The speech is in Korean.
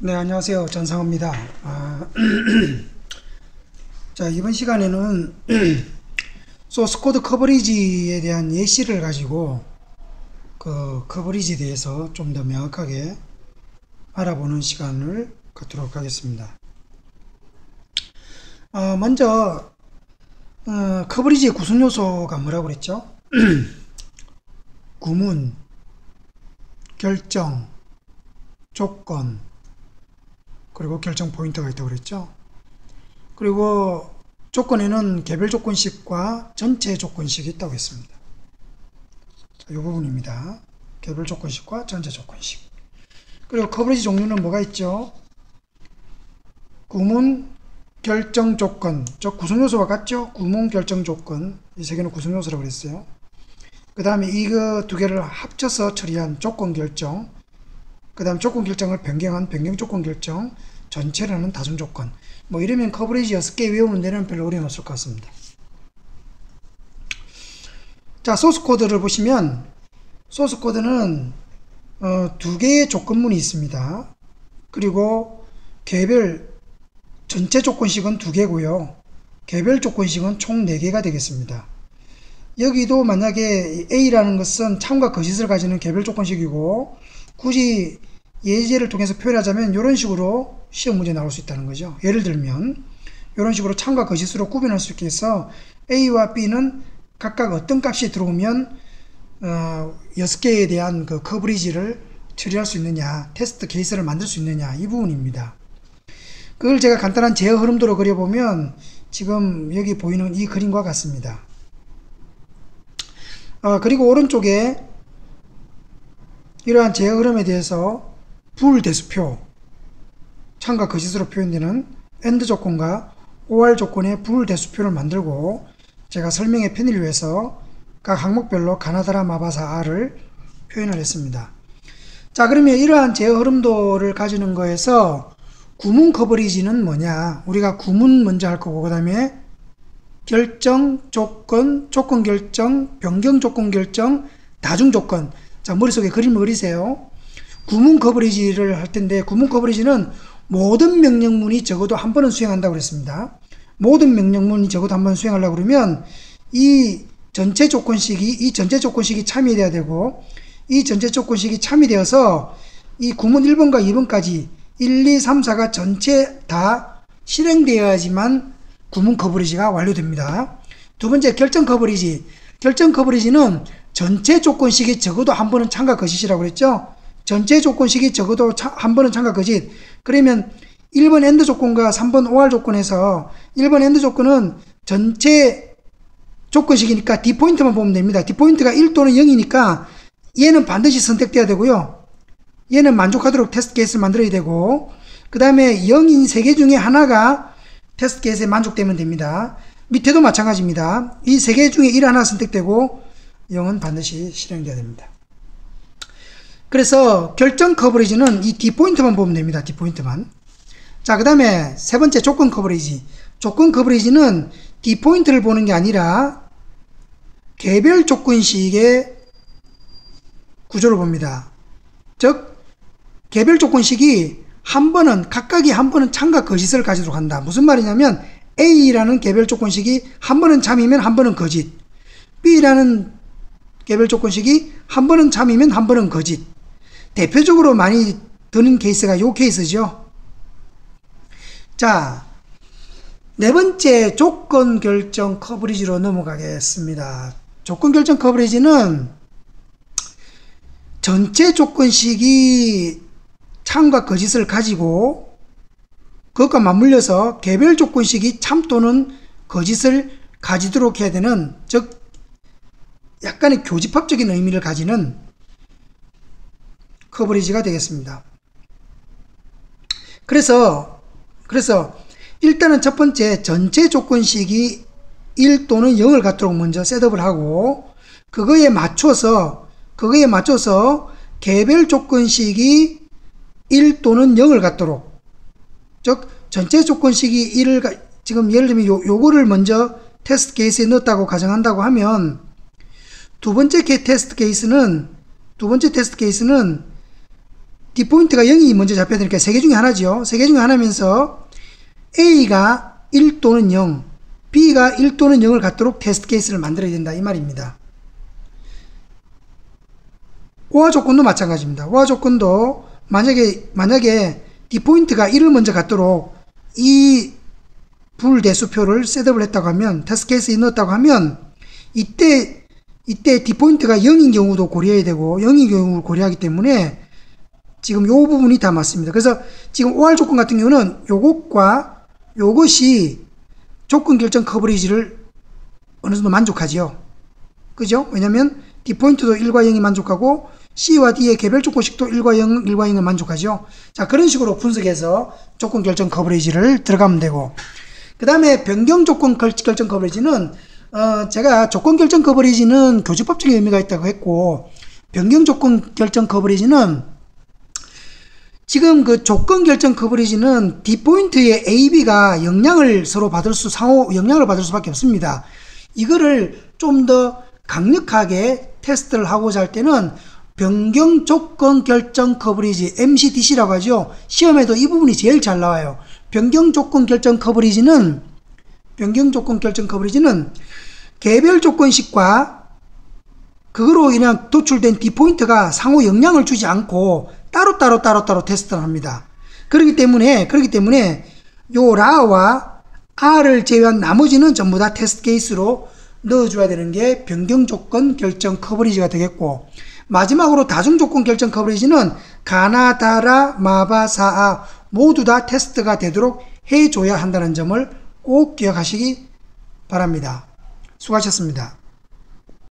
네, 안녕하세요. 전상호입니다. 자, 이번 시간에는 소스 코드 커버리지에 대한 예시를 가지고 그 커버리지에 대해서 좀 더 명확하게 알아보는 시간을 갖도록 하겠습니다. 먼저 커버리지의 구성 요소가 뭐라고 그랬죠? 구문, 결정, 조건, 그리고 결정 포인트가 있다고 그랬죠. 그리고 조건에는 개별 조건식과 전체 조건식이 있다고 했습니다. 이 부분입니다. 개별 조건식과 전체 조건식. 그리고 커버리지 종류는 뭐가 있죠? 구문, 결정, 조건. 구성 요소와 같죠? 구문, 결정, 조건. 이 세 개는 구성 요소라고 그랬어요. 그 다음에 이거 두 개를 합쳐서 처리한 조건 결정. 그 다음 조건 결정을 변경한 변경 조건 결정, 전체라는 다중 조건. 뭐 이러면 커버리지 6개 외우는 데는 별로 어려움 없을 것 같습니다. 자, 소스 코드를 보시면 소스 코드는 두 개의 조건문이 있습니다. 그리고 개별 전체 조건식은 2개고요. 개별 조건식은 총 4개가 되겠습니다. 여기도 만약에 A라는 것은 참과 거짓을 가지는 개별 조건식이고, 굳이 예제를 통해서 표현하자면 이런 식으로 시험 문제 나올 수 있다는 거죠. 예를 들면 이런 식으로 참과 거짓으로 구분할 수 있게 해서 A와 B는 각각 어떤 값이 들어오면 6개에 대한 그 커버리지를 처리할 수 있느냐, 테스트 케이스를 만들 수 있느냐, 이 부분입니다. 그걸 제가 간단한 제어 흐름도로 그려보면 지금 여기 보이는 이 그림과 같습니다. 그리고 오른쪽에 이러한 제어 흐름에 대해서 불대수표, 참과 거짓으로 표현되는 AND 조건과 OR 조건의 불대수표를 만들고, 제가 설명의 편의를 위해서 각 항목별로 가나다라 마바사 R을 표현을 했습니다. 자, 그러면 이러한 제어 흐름도를 가지는 거에서 구문 커버리지는 뭐냐? 우리가 구문 먼저 할 거고, 그 다음에 결정, 조건, 조건 결정, 변경 조건 결정, 다중 조건. 자, 머릿속에 그림을 그리세요. 구문 커버리지를 할 텐데, 구문 커버리지는 모든 명령문이 적어도 한 번은 수행한다고 그랬습니다. 모든 명령문이 적어도 한 번 수행하려고 그러면 이 전체 조건식이 참여돼야 되고, 이 전체 조건식이 참여되어서 이 구문 1번과 2번까지 1, 2, 3, 4가 전체 다 실행되어야지만 구문 커버리지가 완료됩니다. 두 번째, 결정 커버리지. 결정 커버리지는 전체 조건식이 적어도 한 번은 참과 거짓이라고 그랬죠. 전체 조건식이 적어도 한 번은 참과 거짓. 그러면 1번 AND 조건과 3번 OR 조건에서 1번 AND 조건은 전체 조건식이니까 D포인트만 보면 됩니다. D포인트가 1 또는 0이니까 얘는 반드시 선택돼야 되고요. 얘는 만족하도록 테스트 케이스를 만들어야 되고, 그 다음에 0인 3개 중에 하나가 테스트 케이스에 만족되면 됩니다. 밑에도 마찬가지입니다. 이 3개 중에 1 하나 선택되고 0은 반드시 실행돼야 됩니다. 그래서 결정 커버리지는 이 D포인트만 보면 됩니다. D포인트만. 자, 그 다음에 세 번째 조건 커버리지. 조건 커버리지는 D포인트를 보는 게 아니라 개별 조건식의 구조를 봅니다. 즉, 개별 조건식이 각각이 한 번은 참과 거짓을 가지도록 한다. 무슨 말이냐면 A라는 개별 조건식이 한 번은 참이면 한 번은 거짓, B라는 개별 조건식이 한 번은 참이면 한 번은 거짓. 대표적으로 많이 드는 케이스가 요 케이스죠. 자, 네 번째 조건 결정 커버리지로 넘어가겠습니다. 조건 결정 커버리지는 전체 조건식이 참과 거짓을 가지고 그것과 맞물려서 개별 조건식이 참 또는 거짓을 가지도록 해야 되는, 즉 약간의 교집합적인 의미를 가지는 커버리지가 되겠습니다. 그래서 일단은 첫 번째 전체 조건식이 1 또는 0을 갖도록 먼저 셋업을 하고, 그거에 맞춰서 개별 조건식이 1 또는 0을 갖도록, 즉 전체 조건식이 1을 지금 예를 들면 요거를 먼저 테스트 케이스에 넣었다고 가정한다고 하면, 두 번째 테스트 케이스는 D포인트가 0이 먼저 잡혀야 되니까 3개 중에 하나죠. 3개 중에 하나면서 A가 1 또는 0, B가 1 또는 0을 갖도록 테스트 케이스를 만들어야 된다 이 말입니다. OR 조건도 마찬가지입니다. OR 조건도 만약에 D포인트가 1을 먼저 갖도록 이 불대수표를 셋업을 했다고 하면, 테스트 케이스에 넣었다고 하면, 이때 D포인트가 0인 경우도 고려해야 되고 0인 경우를 고려하기 때문에 지금 요 부분이 다 맞습니다. 그래서 지금 OR 조건 같은 경우는 요것과 요것이 조건 결정 커버리지를 어느 정도 만족하지요. 그죠? 왜냐면 D포인트도 1과 0이 만족하고 C와 D의 개별 조건식도 1과 0, 1과 0을 만족하죠. 자, 그런 식으로 분석해서 조건 결정 커버리지를 들어가면 되고, 그 다음에 변경 조건 결정 커버리지는 제가 조건 결정 커버리지는 교집법적인 의미가 있다고 했고, 변경 조건 결정 커버리지는 지금 그 조건 결정 커버리지는 D포인트의 A, B가 상호 영향을 받을 수밖에 없습니다. 이거를 좀 더 강력하게 테스트를 하고자 할 때는 변경 조건 결정 커버리지, MCDC라고 하죠. 시험에도 이 부분이 제일 잘 나와요. 변경 조건 결정 커버리지는 개별 조건식과 그거로 인한 도출된 D포인트가 상호 영향을 주지 않고 따로 테스트를 합니다. 그렇기 때문에 요 라와 R을 제외한 나머지는 전부 다 테스트 케이스로 넣어줘야 되는 게 변경 조건 결정 커버리지가 되겠고, 마지막으로 다중 조건 결정 커버리지는 가나, 다라, 마바, 사아 모두 다 테스트가 되도록 해줘야 한다는 점을 꼭 기억하시기 바랍니다. 수고하셨습니다.